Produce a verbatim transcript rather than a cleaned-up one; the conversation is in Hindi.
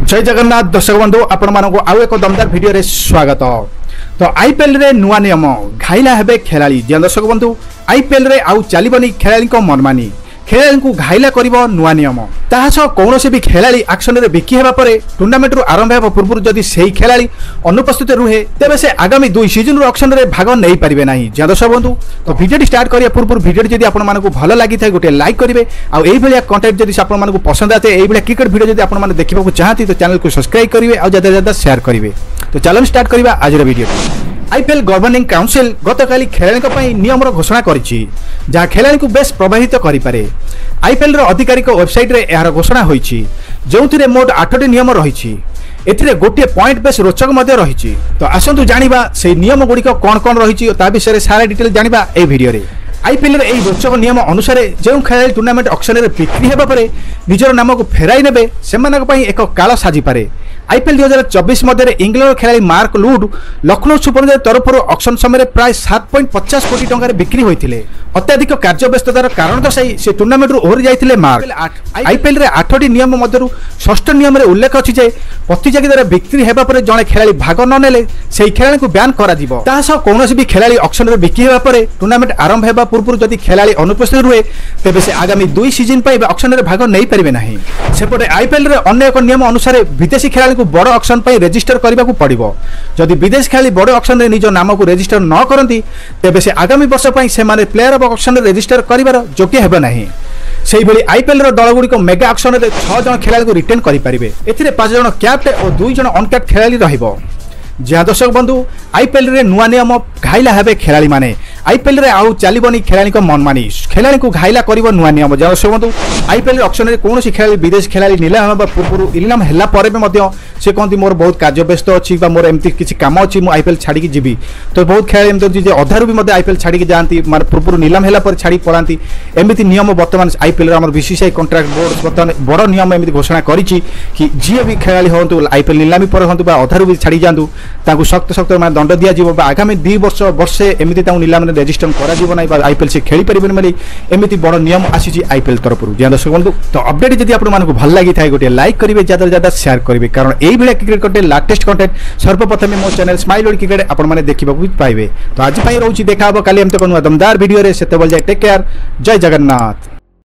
जय जगन्नाथ दर्शक बंधु आपण मानक आउ एक दमदार वीडियो रे स्वागत। तो आईपीएल रे नुआ नियम घाइला हेबे खेलाड़ी जे दर्शक बंधु आईपीएल रे आउ चलीबनी खेलाड़ी को मनमानी खेलाड़ी को घाइला करिवो नुआ नियम ताहास कौनसी भी खेलाड़ी एक्शन रे बिकी हेबा परे टूर्नामेंट रु आरंभ हेबा पूर्व जदि सेही खेलाड़ी अनुपस्थित रुहे तेबे से आगामी दुई सीजन रो एक्शन रे भाग नै परिबे नाही। जे दर्शक बंधु तो वीडियो स्टार्ट करिया पूर्व वीडियो जदि आपण मानकु भलो लागि थाय गोटे लाइक करिवे आ एई भलिया कंटेंट जदि आपण मानकु पसंद आते एई भलिया क्रिकेट वीडियो जदि आपण माने देखिबा को चाहती तो चैनल को सब्सक्राइब करिवे आ ज्यादा ज्यादा शेयर करिवे। तो चलो स्टार्ट करिवा आज रो वीडियो। आईपीएल गवर्निंग काउंसिल गतकाली खेलाड़ी नियम घोषणा करिछि जहाँ खेलाड़ी को बेस प्रभावित करि पारे। आईपीएल रो आधिकारिक वेबसाइट रे यार घोषणा होइछि जोंथिरे मोट आठटी नियम रहिछि। एथिरे गोटे पॉइंट बेस रोचक मध्य रहिछि। तो आसंतु जानिबा से नियम गुड़िक कौन कौन रहिछि ता विषय सारा डिटेल जानिबा ए वीडियो रे। आईपीएल रे एई रोचक नियम अनुसार जो खेलाड़ी टूर्नामेंट ऑक्शन रे बिक्री हेबा परे निजर नाम को फेराई नेबे सेमानक पई एक काल साजी पारे। आईपीएल दुई हजार चौबीस मध्य इंग्लैंड खेलाड़ी Mark Wood Lucknow super giants तरफ ऑक्शन समय प्राय सात पॉइंट पचास कोटी टंका बिक्री होते अत्याधिक कार्यव्यस्ततार कारण दर्शाई से टूर्नामेंट रु ओहरी जाइथिले मार्क। आईपीएल रे आठटी नियम मध्यरु षष्ठ नियम रे उल्लेख अछि जे प्रतियोगितार बिक्री हेबा परे जणे खेलाड़ी भाग न नेले सेही खेलाड़ी को बैन करा दिबो। ताहा कोनोसी भी खेलाड़ी ऑक्शन रे बिक्री हेबा परे टूर्नामेंट आरंभ हेबा पूर्व जदि खेलाड़ी अनुपस्थित रुहे तेबे से आगामी दुई सीजन पई ऑक्शन रे भाग नै परिबे नाही। सेपटे आईपीएल रे अन्य एक नियम अनुसार विदेशी खेलाड़ी को बड़ ऑक्शन पे रजिस्टर करने को पड़ो। जदि विदेश खेलाड़ी बड़ ऑक्शन रे निज नाम को रजिस्टर न करती तेबे से आगामी वर्ष पे से माने प्लेयर ऑफ ऑक्शन रे रजिस्टर करिवार योग्य हेबे नाही। सेही भली आईपीएल रो दल गुडी को मेगा ऑक्शन रे छह जन खेलाड़ी को रिटेन करि परिबे। एथिरे पांच जन कैप्ट और दुई जन अनकैप्ट खेलाड़ी रहिबो। जहाँ दर्शक बंधु आईपीएल रे नुआ नियम घाइला हेबे खेलाड़ी माने आईपीएल रे आउ चलीबनी खेलाड़ी को मनमानी खेलाड़ी को घाइला करिवो नुआ नियम। जहाँ दर्शक बंधु आईपीएल ऑक्शन रे कोनोसी खेलाड़ी विदेश खेलाड़ी नीलाम हेबा पूर्व इनाम हेला परे भी मध्य से कहती मोर बहुत कार्य व्यस्त अच्छी मोर एमती किसी काम अच्छी मु आईपीएल छाड़ी जीवी। तो बहुत खेलाड़ी एमती अधारू भी आईपीएल छाड़ी जाती माने पूर्व नीलाम हेला पर छाड़ी पड़ाती एमती नियम बर्तमान आईपीएल आम बीसीसीआई कॉन्ट्रैक्ट बोर्ड बर्तमान बड़ नियम एमती घोषणा करिछि कि जी भी खेलाड़ी हूँ आईपीएल नीलामी पर हूँ अधारू भी छाड़ी जातु ताकू सख्त सख्त मैं दंड दिज्व आगामी दुई वर्ष वर्षे एमती नीलाम रेजिस्ट्रेशन कर आईपीएल से खेली पारे बोली एमती बड़ नियम आसी आईपीएल तरफ। जहाँ दर्शक बंधु तो अपडेट जब आपको भल लगी था गोटे लाइक करेंगे ज्यादा ज्यादा शेयर करेंगे कारण यही भाई क्रिकेट कंटेंट लेटेस्ट कंटेंट सर्वप्रथम मो चैनल ह्मोइल क्रिकेट आपने देखा पाइबे। तो आज रोचे देखा काली एमती दमदार वीडियो से टेक केयर। जय जगन्नाथ।